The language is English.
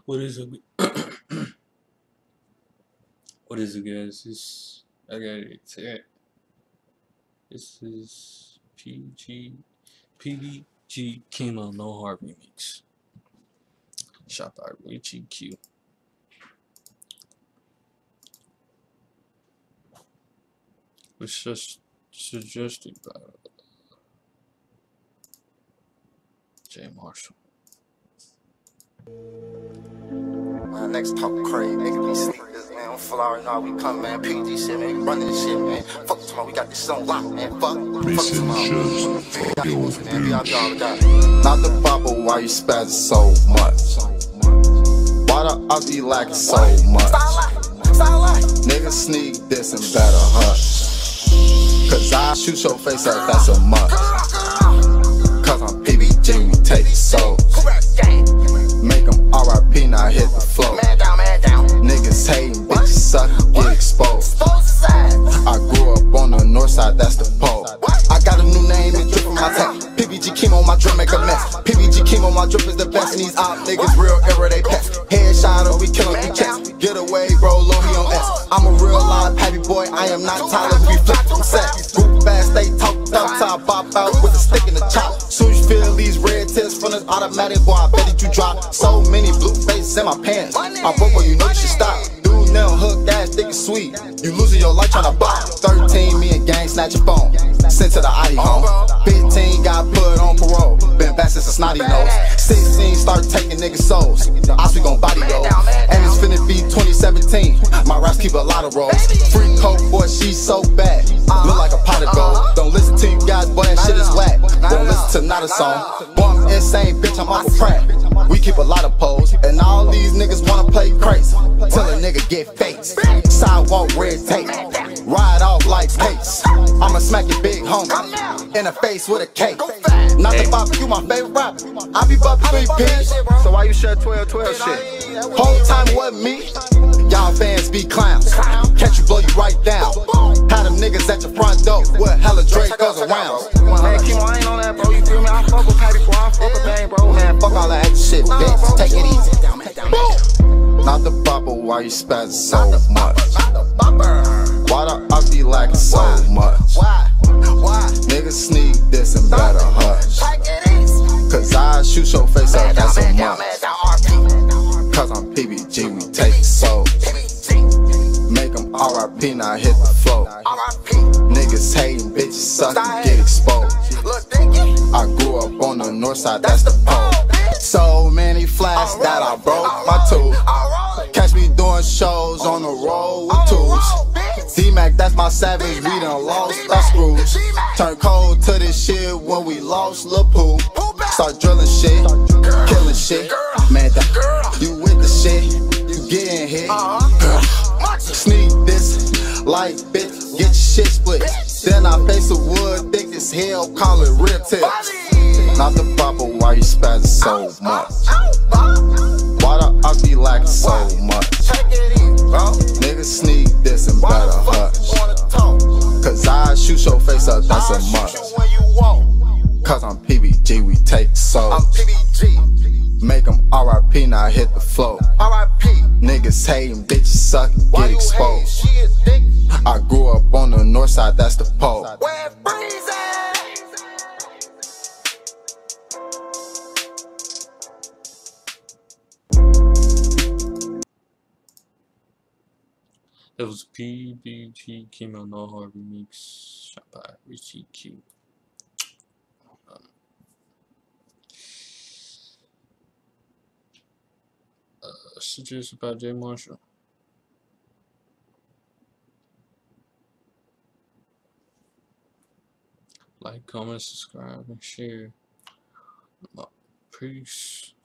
What is it? What is it, guys? I got it. This is PBG Kemo No Heart Remix. Shot by Richie Q. Was just suggested by J. Marshall. My next talk crazy, nigga be sneakers, man. I'm flowering all we come, man. PG shit, man. We running this shit, man. Fuck tomorrow, we got this on lock, man. Fuck tomorrow. Man, be out there all the time. Not the bubble, why you spazzing so much? Why the I be lacking so much? Niggas sneak this and better hush. Cause I shoot your face up, that's a must. Cause I'm PBG, we take souls. Make them RIP, now hit the floor. Niggas hating, bitches suckin', get exposed. I grew up on the north side, that's the pole. I got a new name, it drip from my tank. PBG Kemo, my drip make a mess. PBG Kemo, my drip is the best. And these op niggas real everyday pets. Headshot or we kill him, we chest. Get away, bro, low, he on S. I'm a real live happy boy, I am not Tyler, we flip from set. Group fast, they talked up, till I pop out with a stick in the chop. Soon as you feel these red tears from this automatic, boy, I bet that you drop. So many blue faces in my pants. I broke, well, you know you should stop. Dude, now hook ass, thick and sweet. You losing your life tryna buy. 13, me and gang snatch your phone. Sent to the ID home. 15 got put on parole. Been back since a snotty nose. 16 start taking niggas' souls. The ops we gon' body those. And it's finna be 2017. My raps keep a lot of rolls. Free coke, boy, she's so bad. Look like a pot of gold. Don't listen to you guys, boy, that shit is whack. Don't listen to not a song. Boy, I'm insane, bitch, I'm Uncle Pratt. We keep a lot of poles. And all these niggas wanna play crazy. Till a nigga get fakes. Sidewalk red tape. Ride off like cakes. I'ma smack your big homie in the face with a cake. Not the bop, you my favorite rapper. I be bumping 3P. So why you share 12-12 shit? Whole time it wasn't me. Y'all fans be clowns. Catch you, blow you right down. Had them niggas at your front door with hella Drake goes around. Hey, Kemo, I ain't on that, bro. You feel me? I fuck with Patty before I fuck with Bang, bro. Man, fuck all that shit, bitch. Take it easy. Not the bubble, why you spazzing so much? Why the I be lacking so much? Niggas sneak this and better hush. Cause I shoot your face up, that's a must. Cause I'm PBG, we take souls. Make them RIP, now hit the floor. Niggas hating, bitches suckin', get exposed. I grew up on the north side, that's the pole. So many flats that I broke my tooth. Catch me doing shows on the road with tools. D-Mac, that's my savage, we done lost our screws. Turn cold to this shit when we lost Lil Pooh. Start drilling shit, killing shit. Man, you with the shit, you getting hit. Sneak this, like bitch, get your shit split. Then I face the wood, thick as hell, call it rip tips. Not the bubble, why you spazzing so much? Why the I be lacking so much? Niggas sneak this and better hush. Cause I shoot your face up, that's a must. Cause I'm PBG, we take souls. Make them RIP, now hit the floor. Niggas hating, bitches suckin', get exposed. I grew up on the north side, that's the pole. That was PBG Kemo No Heart Remix, shot by Richie Q. Suggested by J. Marshall. Like, comment, subscribe, and share. Peace.